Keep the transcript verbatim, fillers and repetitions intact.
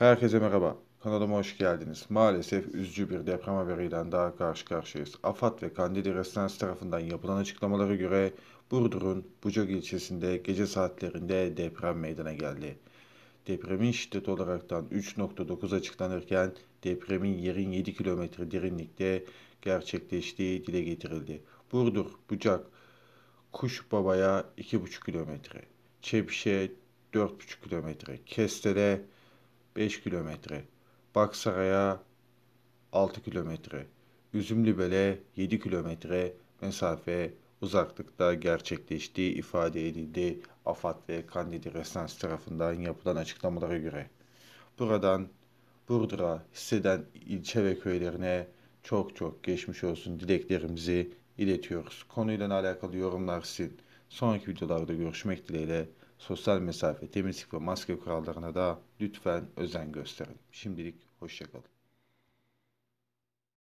Herkese merhaba. Kanalıma hoş geldiniz. Maalesef üzücü bir deprem haberiyle daha karşı karşıyayız. AFAD ve Kandilli Residence tarafından yapılan açıklamalara göre Burdur'un Bucak ilçesinde gece saatlerinde deprem meydana geldi. Depremin şiddeti olaraktan üç nokta dokuz açıklanırken depremin yerin yedi kilometre derinlikte gerçekleştiği dile getirildi. Burdur, Bucak, Kuşbaba'ya iki buçuk kilometre, Çepiş'e dört buçuk kilometre, Kestel'e beş kilometre, Baksaray'a altı kilometre, Üzümlübel'e yedi kilometre mesafe uzaklıkta gerçekleştiği ifade edildi AFAD ve Kandilli Residence tarafından yapılan açıklamalara göre. Buradan Burdur'a hisseden ilçe ve köylerine çok çok geçmiş olsun dileklerimizi iletiyoruz. Konuyla alakalı yorumlar sizin. Sonraki videolarda görüşmek dileğiyle sosyal mesafe, temizlik ve maske kurallarına da lütfen özen gösterin. Şimdilik hoşçakalın.